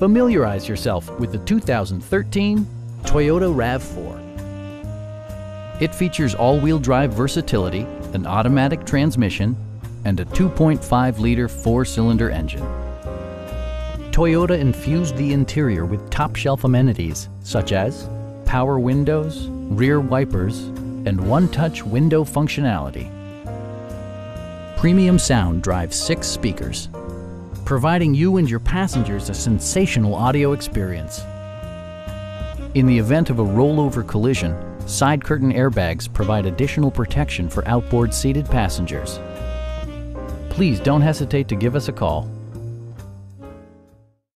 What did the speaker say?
Familiarize yourself with the 2013 Toyota RAV4. It features all-wheel drive versatility, an automatic transmission, and a 2.5-liter four-cylinder engine. Toyota infused the interior with top-shelf amenities such as power windows, rear wipers, and one-touch window functionality. Premium sound drives 6 speakers, providing you and your passengers a sensational audio experience. In the event of a rollover collision, side curtain airbags provide additional protection for outboard seated passengers. Please don't hesitate to give us a call.